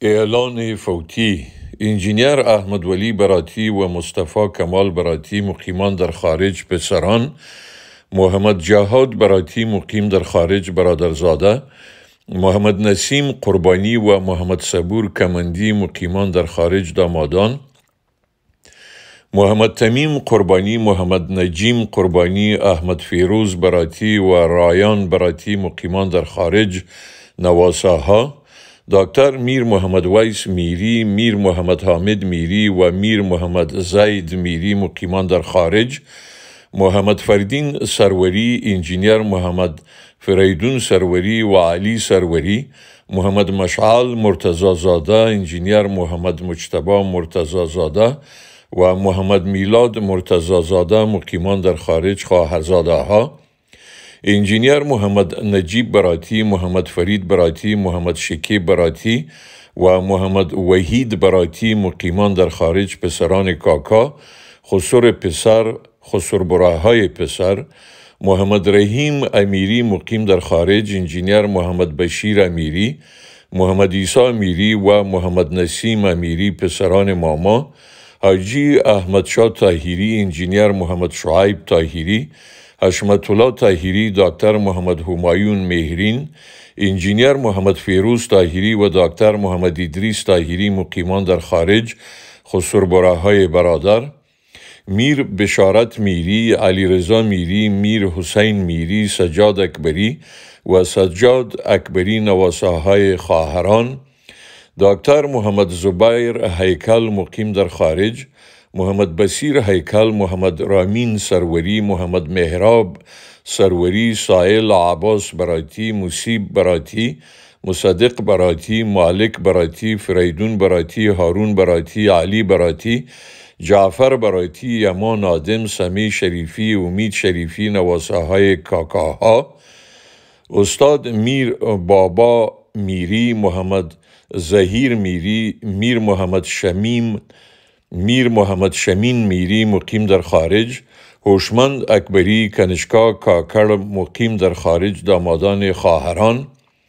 اعلان فوتی انجینیر احمد ولی براتی و مصطفی کمال براتی مقیمان در خارج پسران، محمد جهاد براتی مقیم در خارج برادرزاده، محمد نسیم قربانی و محمد صبور کمندی مقیمان در خارج دامادان، محمد تمیم قربانی، محمد نجیم قربانی، احمد فیروز براتی و رایان براتی مقیمان در خارج نواساها، دکتر میر محمد ویس میری، میر محمد حامد میری و میر محمد زید میری مقیمان در خارج، محمد فردین سروری، انجینیر محمد فریدون سروری و علی سروری، محمد مشعل مرتضی زاده، انجینیر محمد مجتبی مرتضی زاده و محمد میلاد مرتضی زاده مقیمان در خارج خواهرزاده ها، انجینیر محمد نجیب براتی، محمد فرید براتی، محمد شکیب براتی و محمد وحید براتی مقیمان در خارج پسران کاکا، خسر پسر، خسر براهای پسر، محمد رحیم امیری مقیم در خارج، انجینیر محمد بشیر امیری، محمد عیسی امیری و محمد نسیم امیری پسران ماما، حاجی احمد شاه طاهری، انجینیر محمد شعیب طاهری، حشمت الله طاهری، دکتر محمد همایون مهرین، انجینیر محمد فیروز طاهری و دکتر محمد ادریس طاهری مقیمان در خارج خسر براهای برادر، میر بشارت میری، علی رضا میری، میر حسین میری، سجاد اکبری و سجاد اکبری نواساهای خواهران، دکتر محمد زبیر هیکل مقیم در خارج، محمد بصیر هیکل، محمد رامین سروری، محمد مهراب سروری، سائل عباس براتی، مصیب براتی، مصدق براتی، مالک براتی، فریدون براتی، هارون براتی، علی براتی، جعفر براتی، یمان آدم، سمی شریفی، امید شریفی نواساهای کاکاها، استاد میر بابا میری، محمد زهیر میری، میر محمد شمین میری مقیم در خارج، هوشمند اکبری کنشکا کاکر مقیم در خارج دامادان خواهران،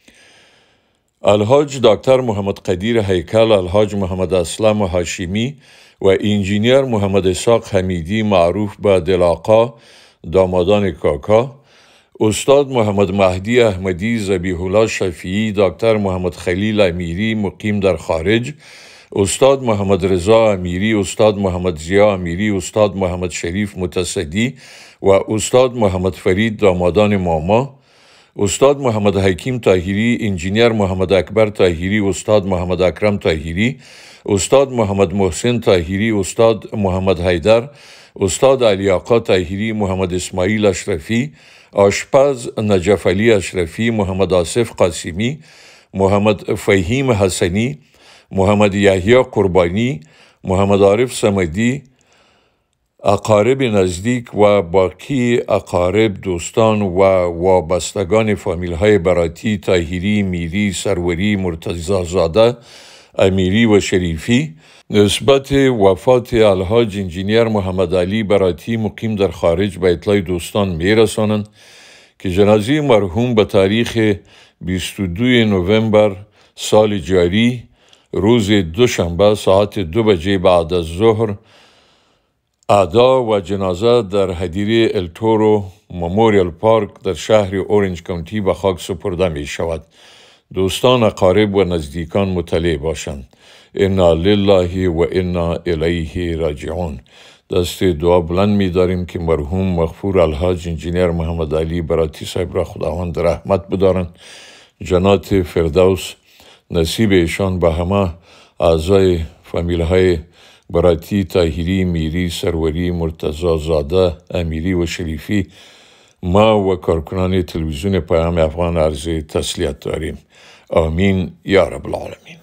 الحاج دکتر محمد قدیر هیکل، الحاج محمد اسلم هاشمی و انجینیر محمد اسحاق حمیدی معروف به دلاقا دامادان کاکا، استاد محمد مهدی احمدی، ذبیح الله شفیعی، دکتر محمد خلیل امیری مقیم در خارج، استاد محمد رضا امیری، استاد محمد ضیا امیری، استاد محمد شریف متصدی و استاد محمد فرید دامادان ماما، استاد محمد حکیم طاهری، انجینیر محمد اکبر طاهری، استاد محمد اکرم طاهری، استاد محمد محسن طاهری، استاد محمد حیدر، استاد علی آقا طاهری، محمد اسماعیل اشرفی، آشپز نجف علی اشرفی، محمد آصف قاسمی، محمد فهیم حسنی، محمد یحیی قربانی، محمد عارف صمدی، اقارب نزدیک و باقی اقارب، دوستان و وابستگان فامیل های براتی، طاهری، میری، سروری، مرتضی زاده، امیری و شریفی نسبت وفات الحاج انجینیر محمد علی براتی مقیم در خارج به اطلاع دوستان میرسانند که جنازه مرحوم به تاریخ 22 نوامبر سال جاری روز دوشنبه ساعت 2 بجه بعد از ظهر ادا و جنازه در حدیقه التورو مموریال پارک در شهر اورنج کانتی به خاک سپرده می شود. دوستان اقارب و نزدیکان مطلع باشند. انا لله و انا الیه راجعون. دست دعا بلند می داریم که مرحوم مغفور الحاج انجینیر محمد علی براتی صاحب را خداوند رحمت بدارند. جنات فردوس نصیب ایشان به همه اعضای فامیل های براتی، طاهری، میری، سروری، مرتضی زاده، امیری و شریفی ما و کارکنان تلویزیون پیام افغان عرض تسلیت داریم. آمین یا رب العالمین.